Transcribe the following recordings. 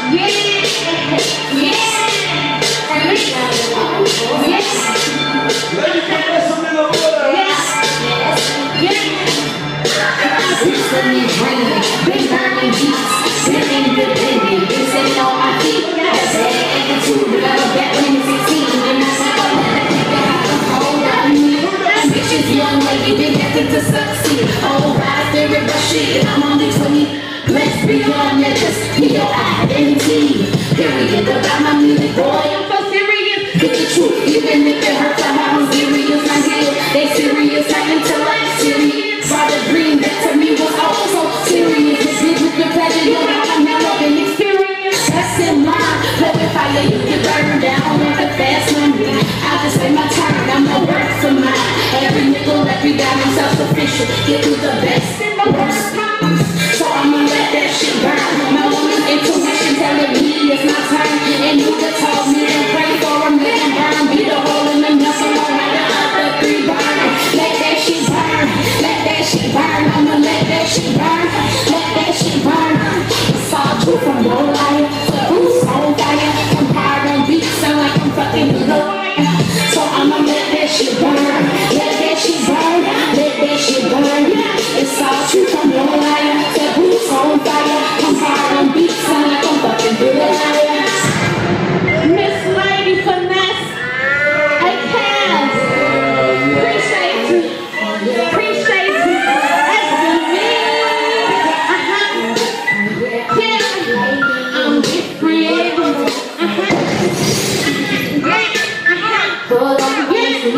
To succeed, oh, rise there and shit. I'm only 20. Let's be honest, just be your identity. Period. About my music, boy, I'm so serious. Get the truth, even if it hurts. I'm serious. I'm here. They serious. I'm into life serious. Try to dream that to me was all so serious. It's big with the pleasure, you know I'm not loving experience. That's in mind. But if I let you get burned down like a fast money, I'll just wait my turn. I'm no work for mine. Every nickel, every dime, I'm self-sufficient. Get through the best and the worst times. So I'ma let that shit burn. My woman's intuition telling me it's my turn. And you can talk me and pray for a million burn. Be the hole in the muscle, I'll let the other three burn. Let that shit burn. Let that shit burn. I'ma let that shit burn. Let that shit burn. It's all true from your life to who's on fire. I'm hard on beats, sound like I'm fucking Lord. So I'ma let that shit burn. Let that shit burn. Let that shit burn. It's all true from your life to who's on fire. I'm hard on beats, sound like I'm fucking good. Miss Lady Finesse, I can. Appreciate you. Appreciate you. That's the me. Yeah, I'm different. Pull up,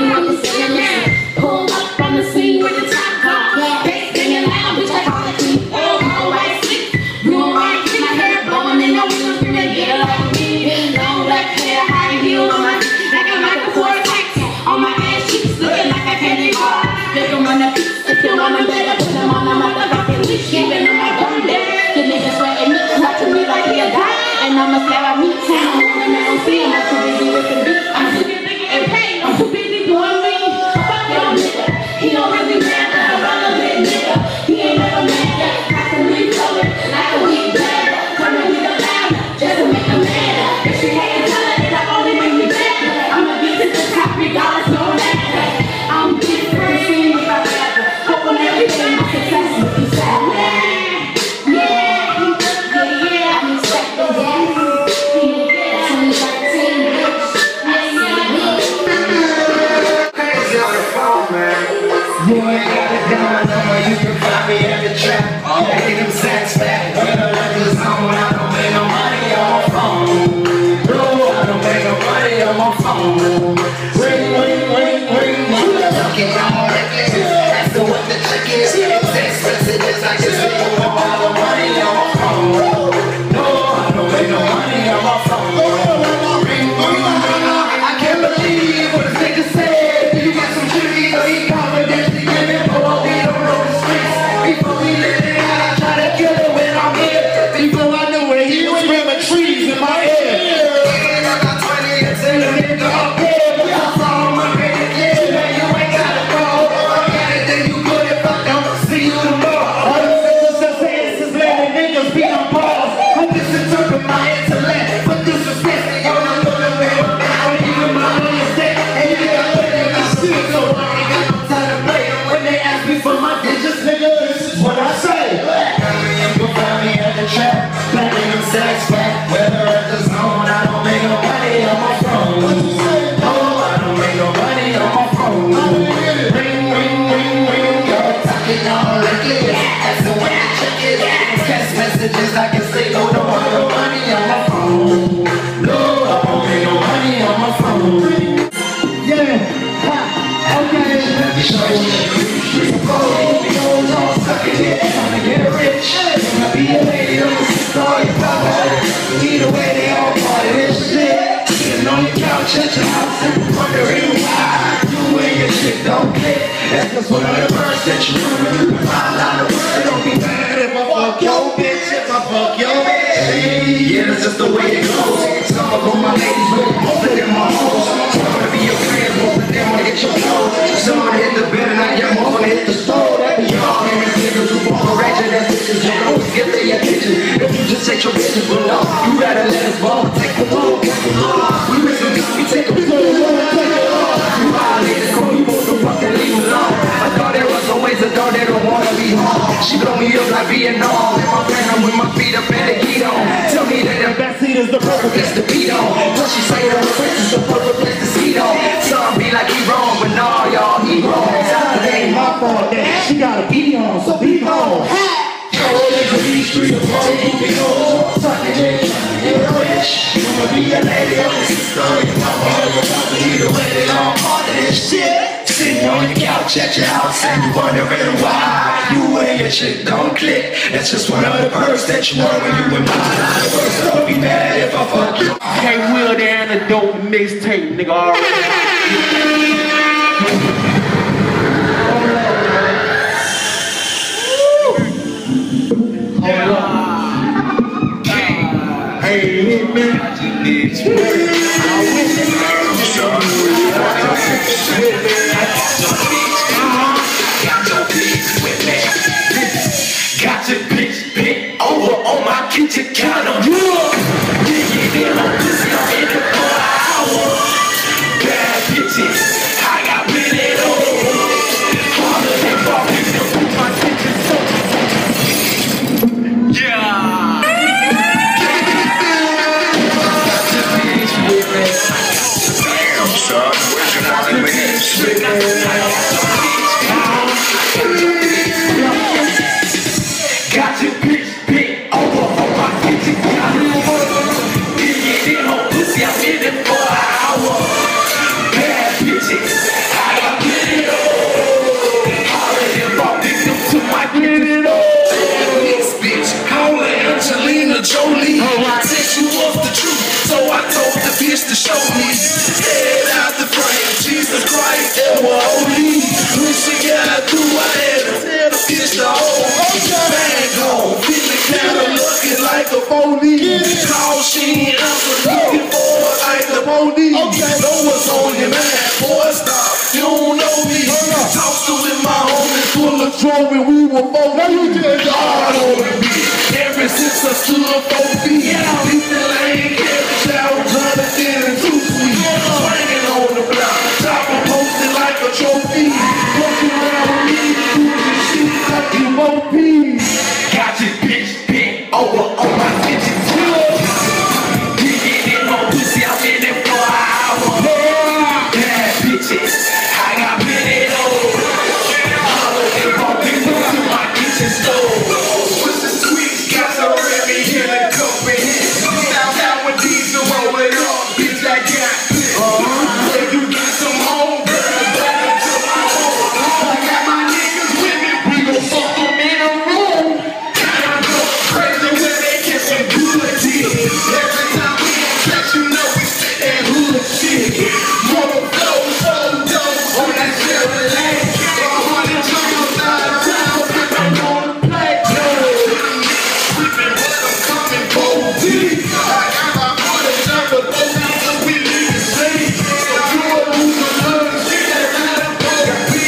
pull up on the scene with the top car. Bass singing loud, bitch, I call it me. Oh, white slick, blue white, my hair blowing in the wheels, screaming, get like me. Long black hair, high heel on my feet, like a Michael Kors taxi. On my ass cheeks, looking like a candy bar. They can run the piece, if you want them better, put them on the motherfucking leash. Giving them my gun there. The niggas sweating, watching me like he'll die. And I'ma stab at me, tell them when they don't see him. I'm too busy with the beat, I'm too busy getting paid, I'm too busy doing me. Fuck your nigga, he don't really matter. I run a bit nigga, he ain't never mad. Constantly flowing like a weed bladder. Coming with a ladder, just to make them madder. If she hating color, it'll only make me better. I'ma get to the top regardless, no matter. I'm different, seeing if I ever. Hoping every day my success will be sad. You ain't got it down, you can find me at the trap. Making them sacks back. When the record's on, I don't make no money on my phone. No, I don't make no money on my phone. Ring, ring, ring, ring. Talking all reckless. That's the what the trick is. Text messages, I can see you with all the money on my phone. No, I don't make no money on my phone. Ring, ring, ring. I can't believe what the niggas said. You got some shitty, so he confident. Before we let it out, I try to kill it when I'm here. Before I knew it, he was ripping trees in my head. I got 20 and 10 a nigga up here. But I saw my credit, yeah, man, you ain't gotta go. I got it, then you good if I don't see you tomorrow. All the sisters and sisters letting niggas be on pause. I'm misinterpreting my intellect, but this is this. Yo, I'm gonna live without even my mindset. And you got to put in my shit, so I ain't got no time to play. When they ask me for my digits, nigga, what I say? You can find me at the trap, planting them sacks back. Where the earth is on, I don't make no money on my phone. Oh, I don't make no money on my phone. Ring, ring, ring, ring. You're talking all reckless. That's the way I check it. Text messages, I can say no, don't want no money on my phone. No, I don't make no money on my phone. Yeah, ha, okay. Let me show you. Trying to get rich, I'ma be a lady on the story papa. Either way, they all part of this shit. Sitting on your couch at your house and wondering why you and your shit don't click. That's just one of the words that you do when you find out the word. Don't be mad if I fuck your bitch, if I fuck your bitch. Yeah, that's just the way it goes. Some of them my ladies, but most of them are hoes. Some wanna be your friends, most of them wanna get your clothes. Some wanna hit the bed and I get more wanna hit the stove. That be y'all. Niggas who walk around, that's bitches, you always get their attention. If you just take your bitches below, you better let's roll, take the roll, we make them we take them to the roll, take it all. You violated, call you supposed to fucking leave me alone. I thought there was always a dog that don't wanna be home. She blow me up like Vietnam, in my phantom with my feet up in the heat on. Tell me that the best seat is the perfect place to beat on. Plus she say that her face is the perfect place to see on. Some be like he wrong, but nah, y'all, he wrong. It ain't my fault that she got a beat on, so be on. Street of home, be home, sucking it, get rich. You wanna be a lady on the system, your mama, your mama, either way, they all part of this shit. Sitting on the couch at your house and you wondering why you and your chick don't click. That's just one of the perks that you want when you in my life. First, don't be mad if I fuck you. Hey, Will, the antidote mixtape, nigga, already. Hey, man. Got your bitch bent over on my kitchen counter. Digging in on pussy, I'm in it for an hour. Bad bitches, I got plenty of those. Harder than fucking to put my kitchen soap. Yeah. Got your bitch with me. Damn, son, where's your fucking bitch with me? Got your bitch bent over on my kitchen counter. Digging in on pussy, I'm in it for an hour. Bad bitches, I got plenty of those. Harder than fuck victim to my kitchen soap. This bitch, holla Angelina Jolie. Said she was the truth, so I told the bitch to show me. Head out the frame, Jesus Christ, there were only. When she got through, I had to tell the bitch to hold bang home. Feeling kinda looking like a phony. Call she ain't answer, looking for her like the police. Know what's on your mind, boy, stop. You don't know me. Talk to with my homies, full of trouble, and we were both. Now you just hard on me. Ever since I stood up 4 feet, beat the lane, carry shower, Jonathan, and 2 sweet. Swinging on the block, chopper posted like a trophy. Walking around with me, doing shit like you MOP. Got your bitch bent over on my kitchen floor. Digging in on pussy, I'm in it for an hour. Bad bitches, I got plenty of those. Holler and bump into my kitchen stove. Pussy sweet, got some Remy in the company. Down with diesel, roll it up, bitch, I got this. If you get some home, girl, better to my home. I got my niggas with me, we gon' fuck them in a room. I go crazy when they get some good dick. Every time we in sex, you know we spit that hood shit. More flows, on that Chevrolet. 100 drums out of town, but I'm gonna play. Whipping, but I'm coming for deep. I got my money number, both so we leave the same. So you a loser, love, shit that matter, boy.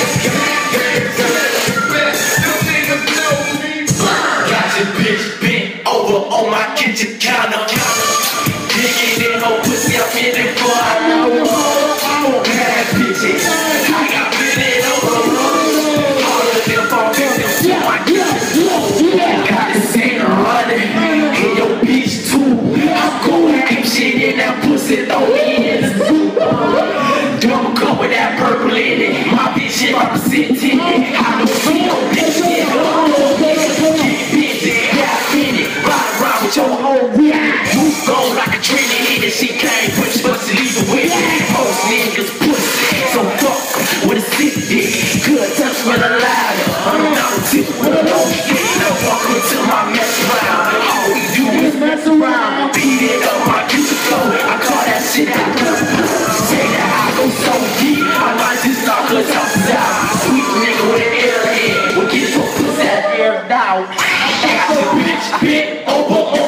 Them niggas know me. Got your bitch bent over on my kitchen counter. Digging in her pussy, I'm in it for an hour. Bad bitches, I got plenty of those. Harder than fuck victims to my kitchen soap. Got this ain't running, and your bitch too. I'm going deep shit in that pussy, throw me in the soup. Double cup with that purple in it. My bitch shit representing it. I don't see no bitch in it. Get busy, got in it. Ride around with your whole week. You gone like a train to hit it. She can't push, but she leave it with it. Most niggas pussy, so fuck with a sick dick. Good touch with a ladder. I'm not a tip with a low stick. Now walk until my mess around. All we do is mess around. Beat it up my kitchen floor. I call that shit out. Say that I go so deep, I might just knock her tops out. Sweet nigga with an airhead, will get your pussy that air down. Got your bitch bent over